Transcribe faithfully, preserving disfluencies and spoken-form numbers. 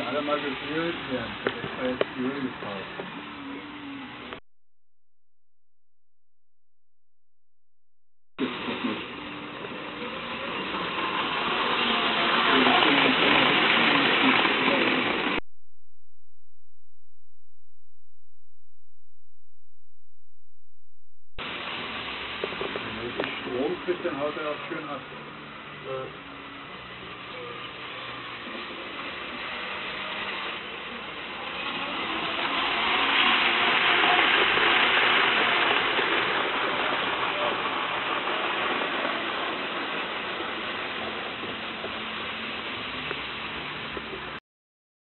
alle mal gefühlt werden. Das war jetzt die Öl gekauft. Wenn er richtig Strom kriegt, dann haut er auch schön ab.